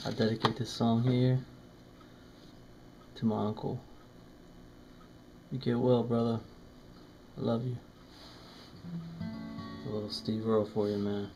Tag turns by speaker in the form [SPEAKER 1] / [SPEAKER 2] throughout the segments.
[SPEAKER 1] I dedicate this song here to my uncle. You get well, brother. I love you. A little Steve Earle for you, man.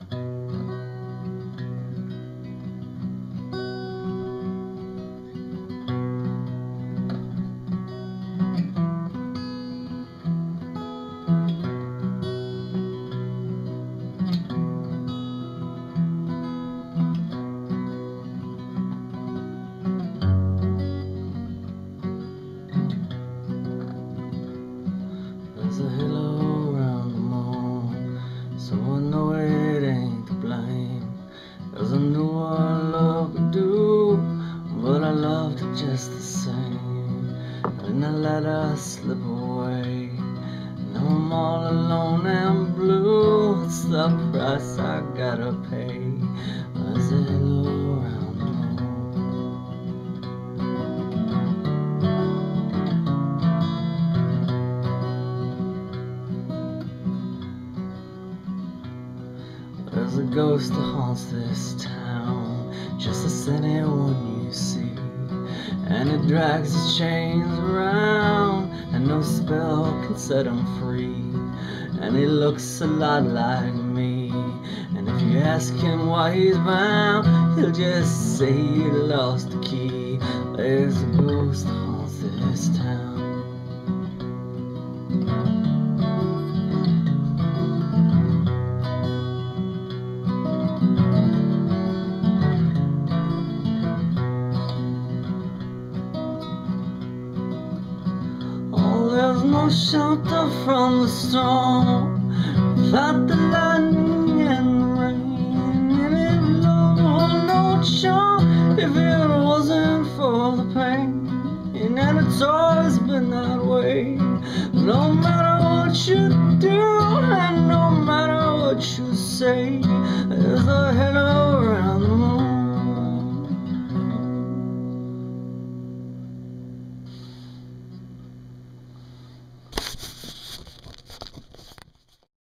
[SPEAKER 1] There's a halo around the moon, so I know it ain't to blame. Cause I knew what love could do, but I loved it just the same. And I let her slip away. Now I'm all alone and blue. It's the price I gotta pay. There's a halo around the moon. There's a ghost that haunts this town, just as anyone you see, and it drags its chains around, and no spell can set him free. And he looks a lot like me, and if you ask him why he's bound, he'll just say he lost the key. There's a ghost that haunts this town. There's no shelter from the storm without the lightning and the rain. And if love were no charm, if it wasn't for the pain, and it's always been that way. No matter what you do and no matter what you say,